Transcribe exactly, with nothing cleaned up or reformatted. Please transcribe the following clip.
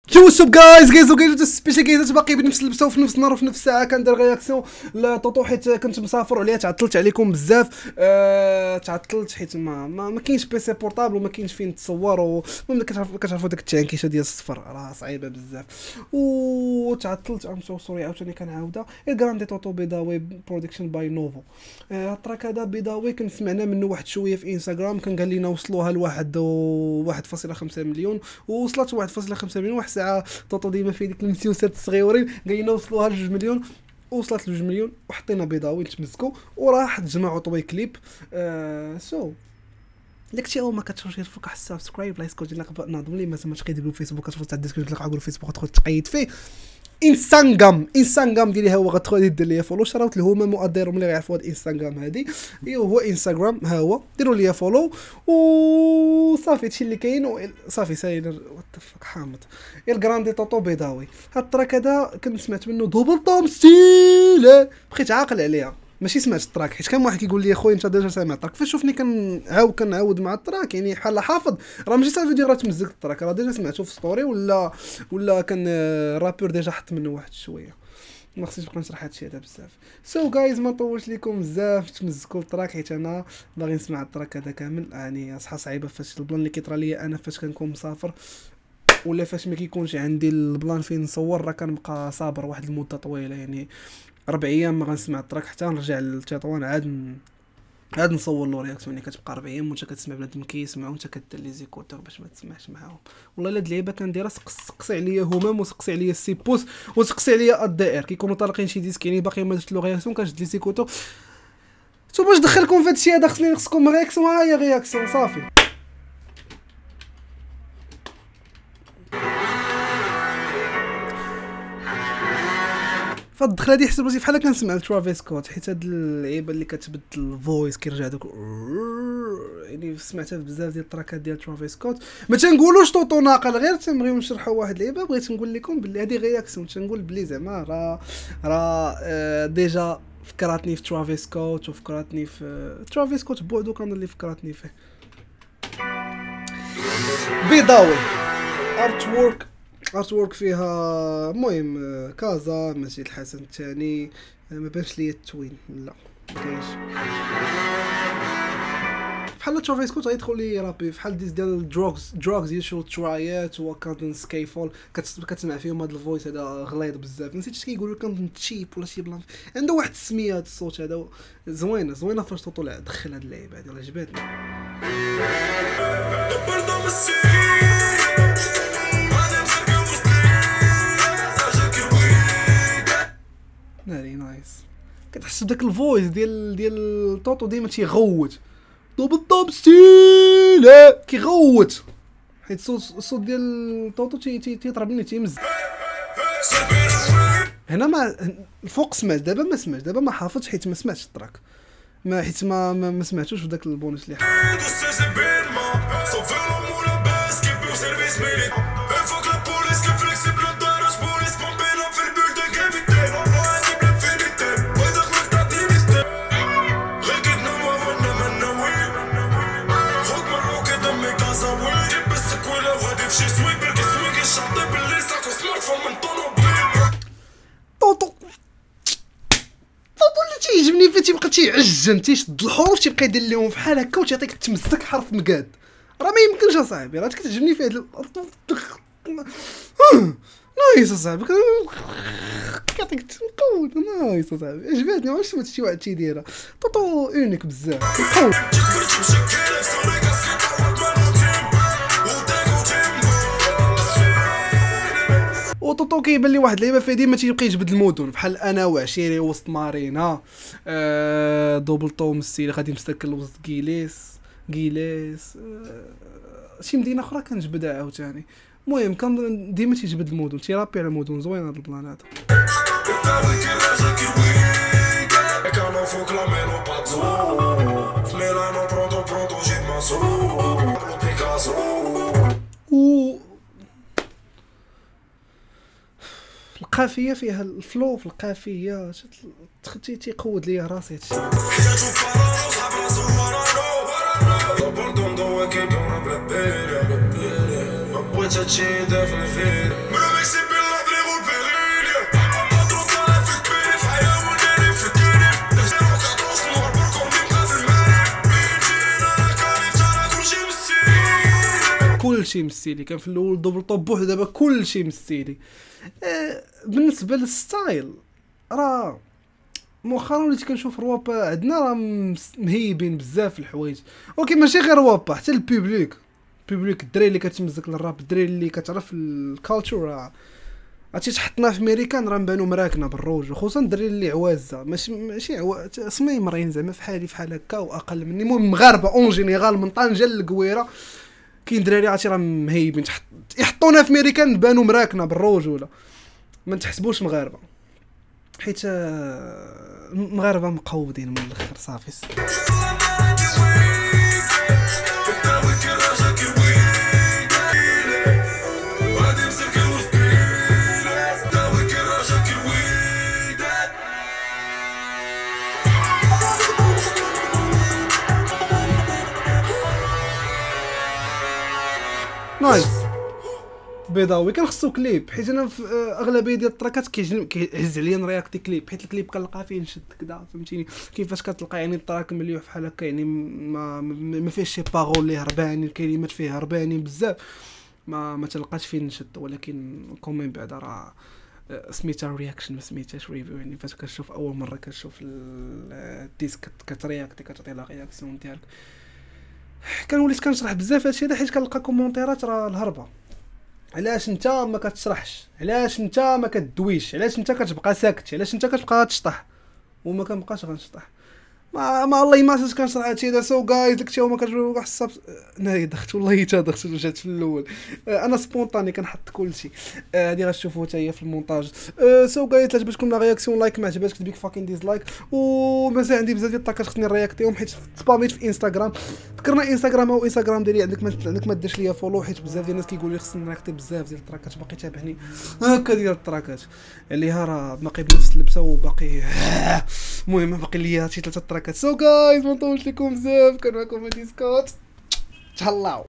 يو سوب جايز جايز وجايز سبيشال جايز باقي بنفس اللبسه وفي نفس النهار وفي نفس الساعه كندير رياكسيون لطوطو حيت كنت مسافر وعليها تعطلت عليكم بزاف. أه تعطلت حيت ما ما, ما كاينش بيسي بورطابل وما كاينش فين تصور ومن كتعرفوا كتعرفوا داك التعنكيشه ديال الصفر راه صعيبه بزاف وتعطلت. ام سو سوري عاوتاني كنعاودها. الكراندي طوطو بيضاوي برودكشن باي نوفو. أه التراك هذا بيضاوي كنسمعنا منه واحد شويه في انستغرام كان قال لنا وصلوها لواحد واحد فاصلة خمسة مليون ووصلت واحد فاصلة خمسة مليون. واحد الساعه طوطو ديما في ديك المسيوسات الصغيورين قايلين وصلوها لجوج مليون وصلت لجوج مليون وحطينا بيضاوي تمسكوا وراح تجمعوا طوي كليب. آه سو داكشي هو ما كتشوفش فوق على السبسكرايب لايك كود لك ناضم لي ما سمعتش قيدوا فيسبوك كتفوت تاع الديسكريبشن تلقى على فيسبوك تدخل تقيد فيه. انستغرام انستغرام ديالي هو غتدخل دير ليا فولو شراوت الهما مؤدرهم اللي يعرفوا هاد انستغرام هادي ايوا هو انستغرام ها هو ديروا ليا فولو وصافي هادشي اللي كاين صافي ساير وات فك حامض. الكراندي طوطو بيضاوي هاد التراك هذا كنت سمعت منه دوبل طوم ستيل بقيت عاقل عليها ماشي سمعت التراك حيت كان واحد كيقول لي خويا انت ديجا سامع التراك فاش شوفني كنعاود كنعاود مع التراك يعني بحال حافظ راه ماشي صافي ديال راه تمزك التراك راه ديجا سمعته في ستوري ولا ولا كان رابور ديجا حط منه واحد شويه ما خصنيش نبقى نشرح هادشي هذا بزاف. سو جايز ما نطولش لكم بزاف تمزكوا التراك حيت انا باغي نسمع التراك هذا كامل يعني اصحى صعيبه فاش البلان اللي كيطرى ليا انا فاش كنكون مسافر ولا فاش ما كيكونش عندي البلان فين نصور راه كنبقى صابر واحد المده طويله يعني ربع ايام ما غنسمع التراك حتى نرجع للتطوان عاد ن... عاد نصور له رياكسيون يعني كتبقى ربع ايام وانت كتسمع بنادم كيسمعوا وانت كدير لي زيكوتور باش ما تسمعش معاهم. والله الا هاد اللعيبه كنديرها سقسي عليا همام وسقسي عليا السي بوس وسقسي عليا الدائر كيكونوا طالقين شي ديسك يعني باقي ما درت له رياكسيون كنشد لي زيكوتور تو باش ندخلكم في هادشي هذا خصني نخصكم رياكسيون. ها هي رياكسيون صافي. فهاد الدخله هادي حسب راسي بحال كنسمع لترافيس سكوت حيت هاد اللعيبه اللي كتبدل الفويس كيرجع داك يعني سمعتها بزاف ديال التراكات ديال ترافيس سكوت. ما تنقولوش طوطو ناقل غير تنبغيو نشرحوا واحد اللعيبه بغيت نقول لكم بلي هادي رياكسيون تنقول بلي زعما راه راه آه ديجا فكراتني في ترافيس سكوت وفكراتني في آه ترافيس سكوت بوحدو كان اللي فكراتني فيه. بيضاوي ارت وورك ارت وورك فيها المهم كازا مسجد الحسن الثاني ما بانش ليا التوين لا مكاينش بحال ترافيس سكوت غيدخل لي رابي بحال ديز ديال دروغز دروغز يشو ترايات وكاندن سكايفول كتسمع فيهم هذا الفويس هذا غليظ بزاف نسيت اش كيقولوا كاندن تشيب ولا شي بلان عنده واحد السميه هذا الصوت هذا زوينه زوينه فاش طلع دخل هاد اللعيبه هذه عجبتني. ناري نايس كتحس بداك الفويس ديال ديال طوطو ديما تيغوت دوبل طوب ستيل كيغوت حيت الصوت الصوت ديال طوطو تي تيضربني تيمز هنا. ما الفوق سمعت دابا ما سمعتش دابا ما حافظش حيت ما سمعتش التراك ما حيت ما ما سمعتوش في داك البونus اللي طوطو طوطو اللي تيعجبني فيه تيبقى تيعجن تيشد الحروف تيبقى يدير لهم بحال هكا وتيعطيك تمسك حرف مقاد راه ما يمكنش اصاحبي راه كتعجبني فيه هاد نايس اصاحبي كيعطيك تنقود نايس اصاحبي عجبتني واش سمعت شي واحد تيديرها طوطو اونيك بزاف قوي. وطوطو كيبان لي واحد اللعيبه فيه ديما تيبقى يجبد المدن بحال انا وعشيري وسط مارينا آه دوبل طوم السيل غادي مستكل وسط كيليس كيليس آه شي مدينه اخرى كنجبدها عاوتاني. المهم كان ديما تيجبد المدن تيرابي على المدن زوين هذا البلان هذا. القافيه فيها الفلو في القافيه تختي تيقود ليا راسي هادشي. بغيت هادشي داخل فيه كلشي مستيلي، كان في الاول دوبل طوب بوحدو، دابا كلشي مستيلي. آه بالنسبه للستايل راه مؤخرا وليت كنشوف روابا عندنا راه مهيبين بزاف الحوايج، ولكن ماشي غير روابا، حتى البوبليك البوبليك الدراري اللي كتمزك للراب، الدراري اللي كتعرف الكالتشر، راه عرفتي تحطنا في امريكان راه نبانو مراكنا بالروج، وخصوصا الدراري اللي عوازه ماشي ماشي عوا... سميمرين زعما فحالي فحال هكا واقل مني، المهم مغاربه اون جينيرال من طنجه للقويره كاين دراري عرفتي راه مهيبين، تحط يحطونا في امريكان نبانو مراكنا بالروج، ولا ما تحسبوش مغاربه، حيت المغاربه مقودين من الاخر صافي. نايس بيضاوي كان خصو كليب، حيت انا في اغلبيه ديال التراكات كيعجبني كيهز عليا نرياكتي كليب، حيت الكليب كنلقى فيه نشد كدا فهمتيني، كيفاش كتلقى يعني التراك مليوح بحال هكا، يعني ما ما فيهش شي باغول اللي هربانين، الكلمات فيه هربانين بزاف، ما ما تلقاش فيه نشد، ولكن كومين بعدا راه سميتها رياكشن ما سميتهاش ريفيو، يعني فاش كتشوف اول مره كتشوف الديسك كترياكتي كتعطي لا رياكسيون ديالك. كان وليت كنشرح بزاف هادشي هذا حيت كنلقى كومونتيرات راه الهربه، علاش انت ما كتشرحش، علاش انت ما كدويش، علاش انت كتبقى ساكت، علاش انت كتبقى تشطح، وما كنبقاش غنشطح، ما ما الله ما عرفتش كنشرح هادشي هذا. سو جايز داكشي هما كتجيو حساب ناري دخلت والله حتى دخلت وجات في الاول، انا سبونطاني كنحط كلشي، هادي غتشوفوها حتى هي في المونتاج. سو جايز عجبتكم لا رياكسيون لايك، ما عجباتكش بيك فاكين ديزلايك، ومازال عندي بزاف ديال الطاقات خصني نرياكتيهم حيت سباميت في انستغرام، ذكرنا انستغرام او انستغرام ديالي عندك ما عندك ما ديرش ليا فولو، حيت بزاف ديال الناس كيقولوا لي خصني نرياكتي بزاف ديال التراكات، باقي تابعني هكا ديال التراكات اللي ها راه باقي بنفس اللبسه وباقي المهم باقي ليا شي ثلاثه تراكات. سو جايز ما نطولش لكم بزاف، كان معكم ديسكوت، تهلاو.